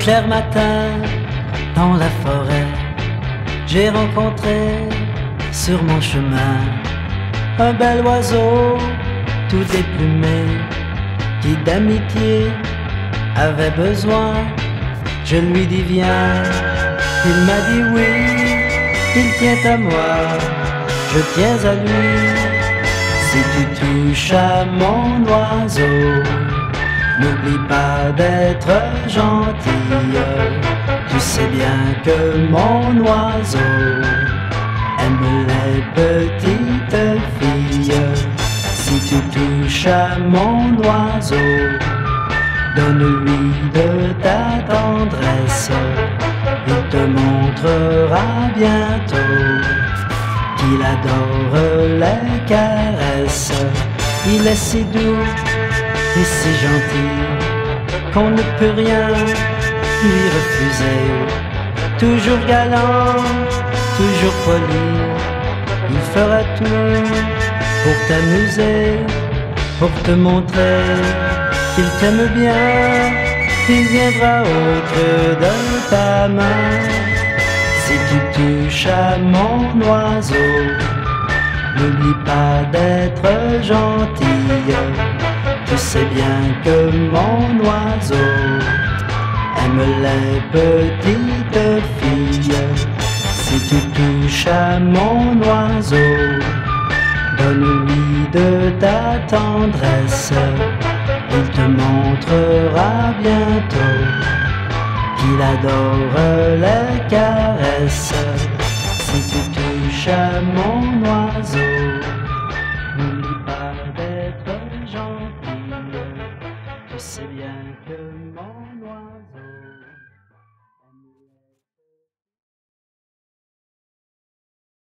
clair matin, dans la forêt, j'ai rencontré sur mon chemin un bel oiseau tout déplumé qui d'amitié avait besoin. Je lui dis viens, il m'a dit oui, il tient à moi, je tiens à lui. Si tu touches à mon oiseau, n'oublie pas d'être gentille. Tu sais bien que mon oiseau aime les petites filles. Si tu touches à mon oiseau, donne-lui de ta tendresse. Il te montrera bientôt qu'il adore les caresses. Il est si doux et si gentil qu'on ne peut rien lui refuser. Toujours galant, toujours poli, il fera tout pour t'amuser, pour te montrer qu'il t'aime bien. Il viendra au creux de ta main. Si tu touches à mon oiseau, n'oublie pas d'être gentille. Tu sais bien que mon oiseau aime les petites filles. Si tu touches à mon oiseau, donne-lui de ta tendresse. Il te montrera bientôt qu'il adore les caresses. Si tu touches à mon oiseau, n'oublie pas d'être gentil. Tu sais